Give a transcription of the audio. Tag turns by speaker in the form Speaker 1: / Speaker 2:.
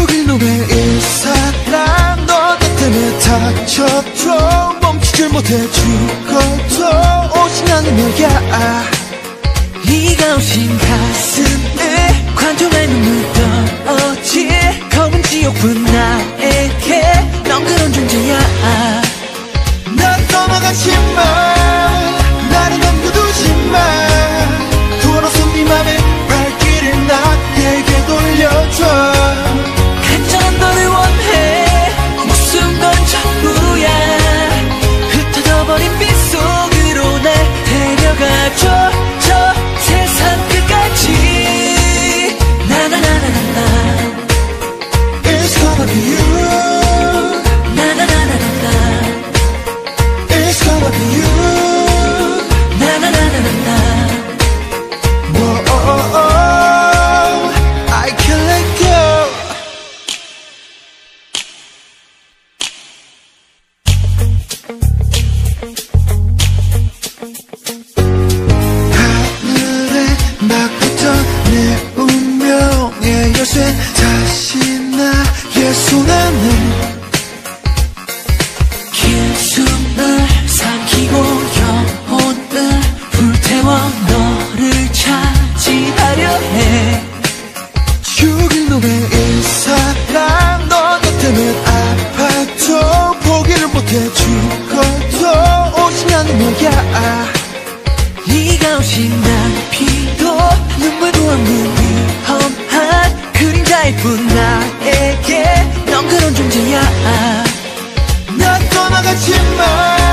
Speaker 1: 죽일 놈의 이 사랑 너 때문에 다쳐도 멈추질 못해 죽어도 오진 않으며야
Speaker 2: 네가 오신 가슴에 관통할 눈물 떠오지 검은 지옥뿐 나에게 넌 그런 존재야.
Speaker 1: 난 떠나가지마 나를 남겨두지마 돌아서 네 맘의 발길을 나에게 돌려줘
Speaker 2: 간절한 너를 원해 무슨 건 전부야 흩어져버린 빛 속으로 날 데려가줘 저 세상 끝까지 나나나나나
Speaker 1: It's gonna be you
Speaker 2: 나나나나나
Speaker 1: It's gonna be you
Speaker 2: 나나나나나
Speaker 1: Whoa, I can't let go 하늘에 막 붙은 내 운명의 열쇠 다시 나의 손 안에
Speaker 2: 숨을 삼키고 영혼을 불태워 너를 차지하려 해.
Speaker 1: 죽일 놈의 이 사랑 너 때문에 아파도 포기를 못해 죽어도 오지 않으며야
Speaker 2: 네가 오신 날 피도 눈물도 없는 위험한 그림자일 뿐 나에게 넌 그런 존재야.
Speaker 1: 난 떠나가지마